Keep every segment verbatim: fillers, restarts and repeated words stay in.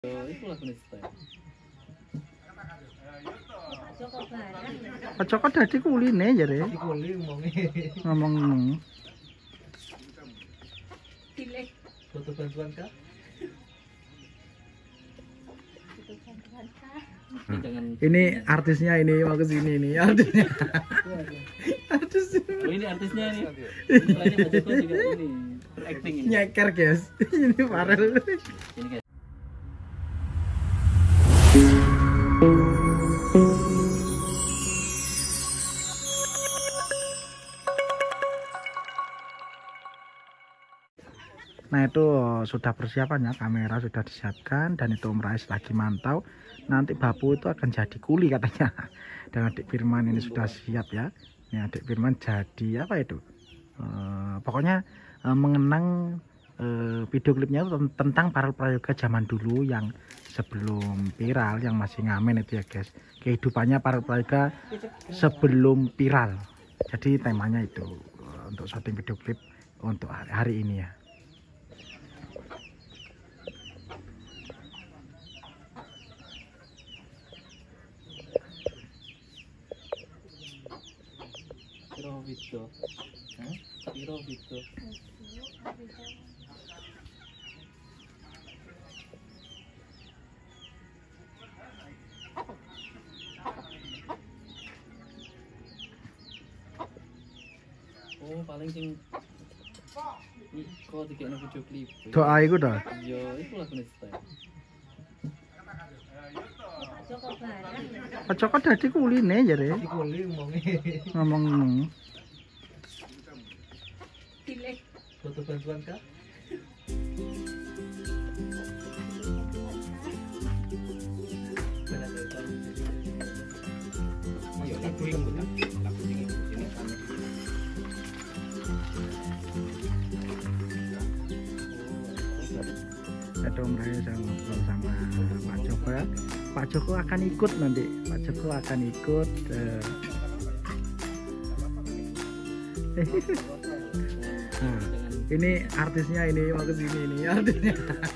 Itu lagu style. Pak Joko dadi kuline jare. Kuli ngomongi. Ngomong ngomong. Pilih. Butuh bantuan kah? Butuh bantuan kah? Jangan. Ini artisnya ini mau ke sini ini artisnya. Artis. Oh, ini artisnya ini. Ini lainnya Mas Joko juga ini acting ini. Nyeker, guys. Ini Farel. Ini guys. Nah itu sudah persiapannya, kamera sudah disiapkan dan itu Om Rais lagi mantau. Nanti Bapu itu akan jadi kuli katanya. Dan adik Firman ini sudah siap ya. Ini adik Firman jadi apa itu? E, pokoknya e, mengenang e, video klipnya itu tentang para prayoga zaman dulu yang sebelum viral, yang masih ngamen itu ya guys. Kehidupannya para prayoga sebelum viral. Jadi temanya itu e, untuk syuting video klip untuk hari, hari ini ya. Piro video. Hah? Piro video. Oh, paling sing Iko dikene video klip. Doa iku to. Iya, iku lagu style. Pak Joko barang. Pak Joko dadi kuline jare. Kuli ngomongi. Ngomong ngomong. Pilih. Butuh bantuan kah? Ada Om Rais yang ngobrol sama Pak Joko ya. Pak Joko akan ikut nanti. Pak Joko akan ikut. Uh... Nah, ini artisnya ini mau ke sini ini artisnya.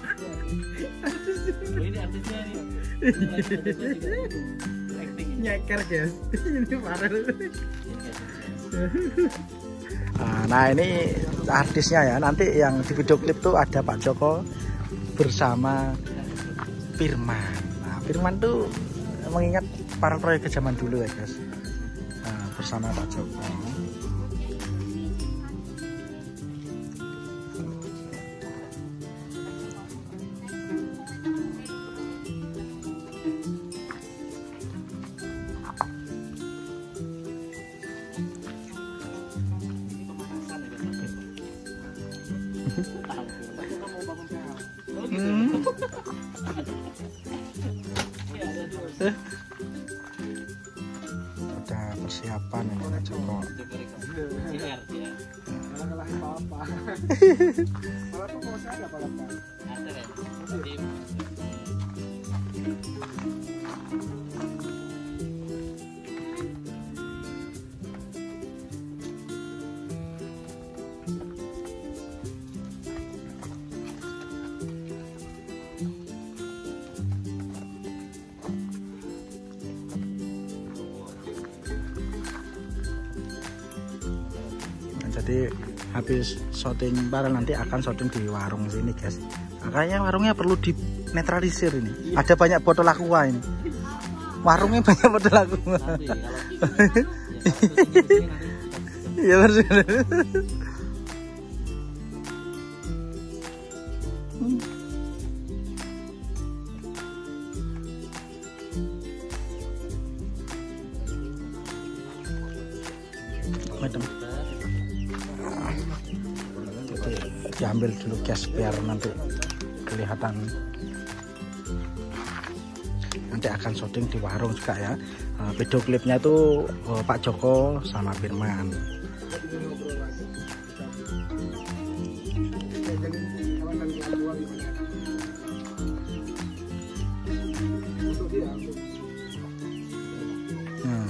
Oh, ini artisnya ini. Ini lainnya Mas Joko juga ini acting ini. Nyeker, guys. Ini Farel. Nah ini artisnya ya. Nanti yang di video klip tuh ada Pak Joko bersama Firman. Nah, Firman tuh mengingat para proyek zaman dulu ya guys. Nah, bersama Pak Joko. Hmm. Ada persiapan ini Pak Joko. Jadi habis syuting bareng nanti akan syuting di warung sini guys. Nah, kayaknya warungnya perlu dinetralisir ini. Iya. Ada banyak botol aqua ini. Warungnya banyak botol aqua. Iya betul. Madam. Diambil dulu guys biar nanti kelihatan. Nanti akan syuting di warung juga ya. Video klipnya itu Pak Joko sama Firman. Nah,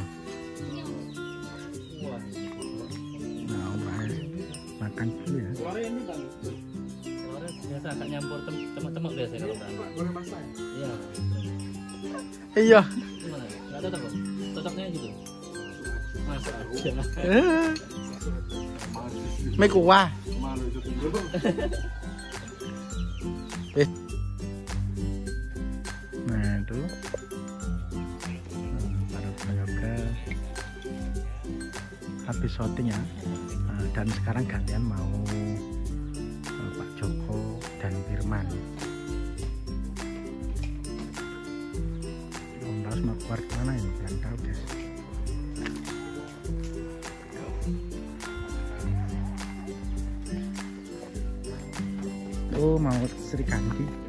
nah Om Rais makan dulu ya. Biasa agak nyampur temen-temen biasanya kalau berantem. Boleh masak. Iya. Iya. Gimana? Nggak cocok kok. Cocoknya gitu. Masak aja. Eh, Mie kuah. Malu itu dulu. Eh. Nah itu para prayoga habis syuting ya. Nah, dan sekarang gantian mau eh, Pak Joko dan Firman. Belum tahu mau keluar kemana ini, belum tahu deh. Oh mau Sri Kandi.